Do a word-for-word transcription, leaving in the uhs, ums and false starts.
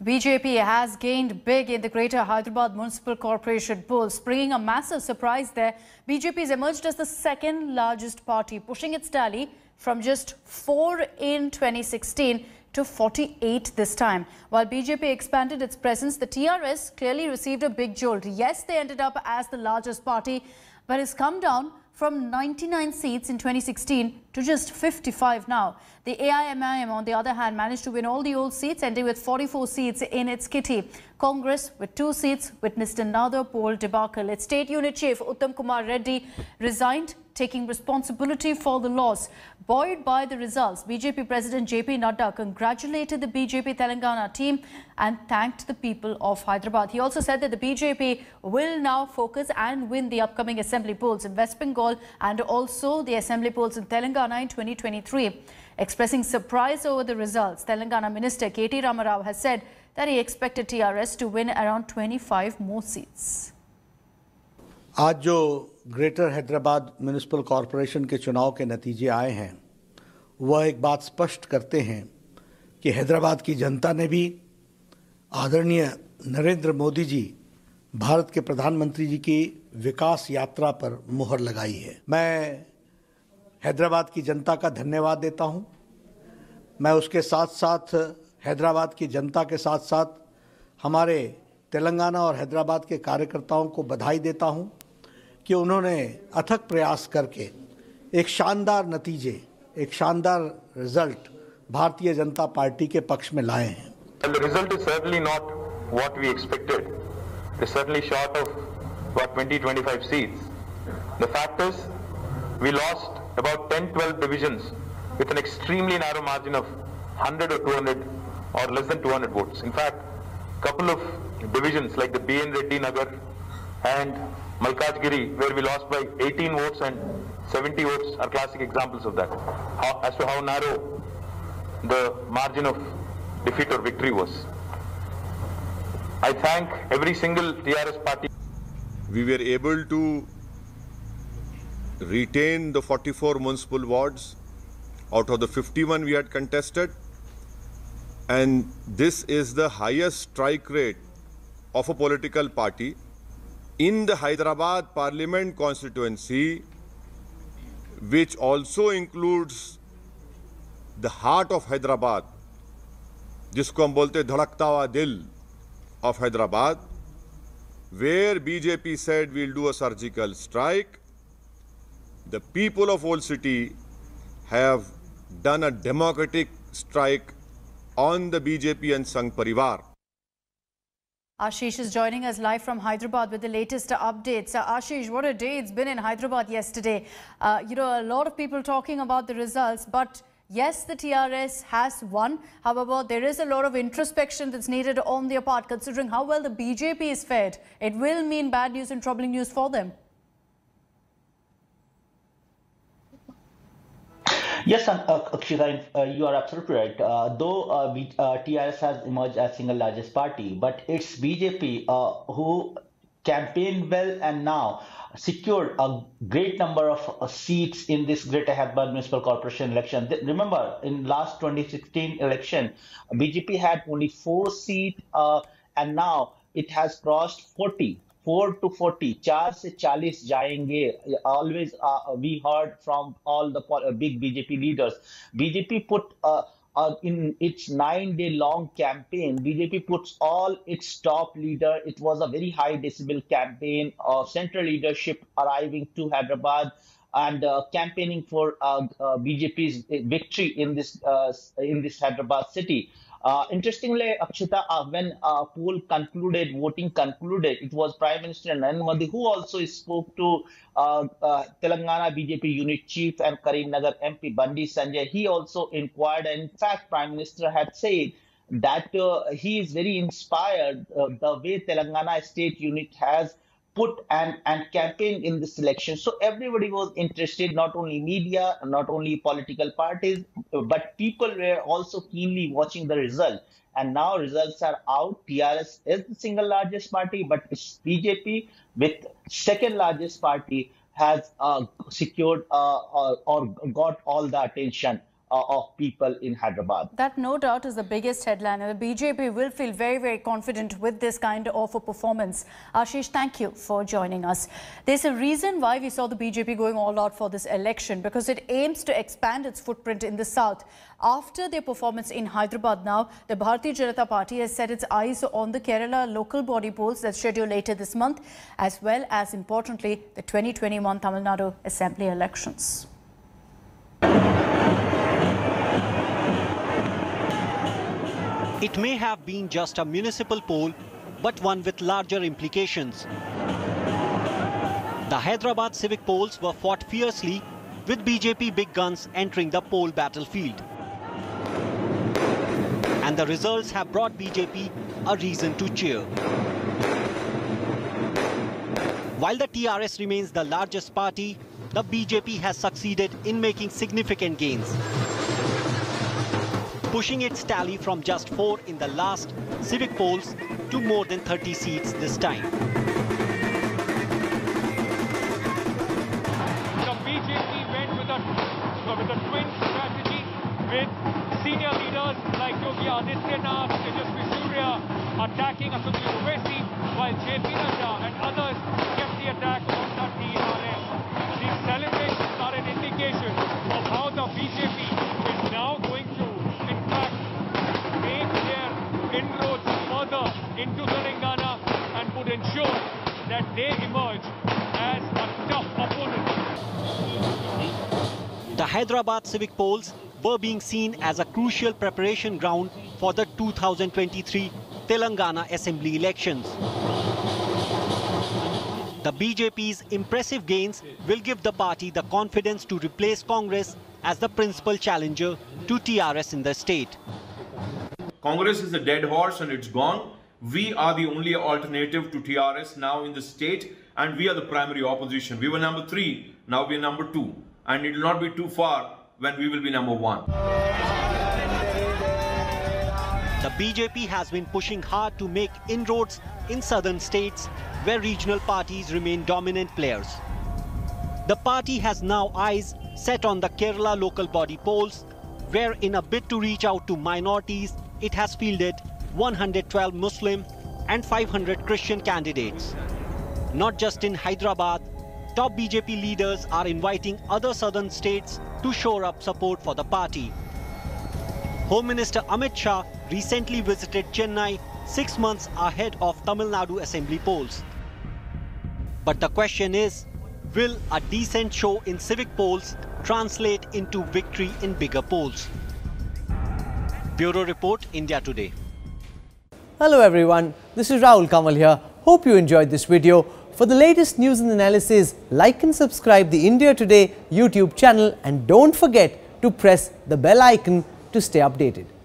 B J P has gained big in the Greater Hyderabad Municipal Corporation polls, bringing a massive surprise there. B J P has emerged as the second largest party, pushing its tally from just four in twenty sixteen to forty-eight this time. While B J P expanded its presence, the T R S clearly received a big jolt. Yes, they ended up as the largest party, but it's come down from ninety-nine seats in twenty sixteen to just fifty-five now. The A I M I M, on the other hand, managed to win all the old seats, ending with forty-four seats in its kitty. Congress, with two seats, witnessed another poll debacle. Its state unit chief, Uttam Kumar Reddy, resigned, taking responsibility for the loss. Buoyed by the results, B J P President J P Nadda congratulated the B J P Telangana team and thanked the people of Hyderabad. He also said that the B J P will now focus and win the upcoming assembly polls in West Bengal and also the assembly polls in Telangana in twenty twenty-three. Expressing surprise over the results, Telangana Minister K T Ramarao has said that he expected T R S to win around twenty-five more seats. आज जो greater Hyderabad municipal corporation के चुनाव के नतीजे आए हैं वह एक बात स्पष्ट करते हैं कि हैदराबाद की जनता ने भी आदरणीय नरेंद्र मोदी जी भारत के प्रधानमंत्री जी की विकास यात्रा पर मुहर लगाई है। मैं हैदराबाद की जनता का धन्यवाद देता हूं। मैं उसके साथ साथ हैदराबाद की जनता के साथ साथ हमारे तेलंगाना और हैदराबाद के कार्यकर्ताओं को बधाई देता हूं कि उन्होंने अथक प्रयास करके एक शानदार नतीजे, एक शानदार रिजल्ट भारतीय जनता पार्टी के पक्ष में लाए हैं। The result is certainly not what we expected. It's certainly short of about twenty to twenty-five seats. The fact is, we lost about ten to twelve divisions with an extremely narrow margin of one hundred or two hundred or less than two hundred votes. In fact, a couple of divisions like the B N Reddy Nagar and Malkajgiri, where we lost by eighteen votes and seventy votes, are classic examples of that, how, as to how narrow the margin of defeat or victory was. I thank every single T R S party. We were able to retain the forty-four municipal wards out of the fifty-one we had contested, and this is the highest strike rate of a political party in the Hyderabad Parliament constituency, which also includes the heart of Hyderabad, जिसको हम बोलते धड़कता हुआ दिल of Hyderabad, where B J P said we'll do a surgical strike. The people of Old City have done a democratic strike on the B J P and Sangh Parivar. Ashish is joining us live from Hyderabad with the latest updates. Uh, Ashish, what a day it's been in Hyderabad yesterday. Uh, you know, a lot of people talking about the results, but yes, the T R S has won. However, there is a lot of introspection that's needed on their part, considering how well the B J P is fared. It will mean bad news and troubling news for them. Yes, uh, Akshita, uh, you are absolutely right. Uh, though uh, we, uh, T R S has emerged as single largest party, but it's B J P uh, who campaigned well and now secured a great number of uh, seats in this Greater Hyderabad Municipal Corporation election. Th remember, in last twenty sixteen election, B J P had only four seats, uh, and now it has crossed forty. four to forty, चार से चालीस जाएंगे. Always uh, we heard from all the big B J P leaders. B J P put uh, uh, in its nine-day long campaign, B J P puts all its top leader. It was a very high decibel campaign of central leadership arriving to Hyderabad and uh, campaigning for uh, uh, B J P's victory in this uh, in this Hyderabad city. Uh, interestingly, Akshita, uh, when uh, poll concluded, voting concluded, it was Prime Minister Narendra Modi who also spoke to uh, uh, Telangana B J P unit chief and Karimnagar M P Bandi Sanjay. He also inquired, and in fact, Prime Minister had said that uh, he is very inspired uh, the way Telangana state unit has put and, and campaigned in this election. So everybody was interested, not only media, not only political parties, but people were also keenly watching the result. And now results are out. T R S is the single largest party, but it's B J P with second largest party has uh, secured uh, or, or got all the attention. uh, of people in Hyderabad. That no doubt is the biggest headline. The B J P will feel very, very confident with this kind of a performance. Ashish, thank you for joining us. There's a reason why we saw the B J P going all out for this election, because it aims to expand its footprint in the south. After their performance in Hyderabad now, the Bharatiya Janata Party has set its eyes on the Kerala local body polls that's scheduled later this month, as well as, importantly, the twenty twenty-one Tamil Nadu Assembly elections. It may have been just a municipal poll, but one with larger implications. The Hyderabad civic polls were fought fiercely, with B J P big guns entering the poll battlefield. And the results have brought B J P a reason to cheer. While the T R S remains the largest party, the B J P has succeeded in making significant gains, pushing its tally from just four in the last civic polls to more than thirty seats this time. The B J P went with a, with a twin strategy, with senior leaders like Yogi Adityanath, Tejasvi Surya attacking Asudin Owaisi, while J P Nadda and others kept the attack on the T R S. These celebrations are an indication of how the B J P is now going to, in fact, make their inroads further into Telangana and would ensure that they emerge as a tough opponent. The Hyderabad civic polls were being seen as a crucial preparation ground for the two thousand twenty-three Telangana Assembly elections. The B J P's impressive gains will give the party the confidence to replace Congress as the principal challenger to T R S in the state. Congress is a dead horse and it's gone. We are the only alternative to T R S now in the state, and we are the primary opposition. We were number three, now we are number two. And it will not be too far when we will be number one. The B J P has been pushing hard to make inroads in southern states where regional parties remain dominant players. The party has now eyes set on the Kerala local body polls, where in a bid to reach out to minorities, it has fielded one hundred twelve Muslim and five hundred Christian candidates. Not just in Hyderabad, top B J P leaders are inviting other southern states to shore up support for the party. Home Minister Amit Shah recently visited Chennai six months ahead of Tamil Nadu Assembly polls. But the question is, will a decent show in civic polls translate into victory in bigger polls? Bureau Report, India Today. Hello everyone, this is Rahul Kamal here. Hope you enjoyed this video. For the latest news and analysis, like and subscribe the India Today YouTube channel, and don't forget to press the bell icon to stay updated.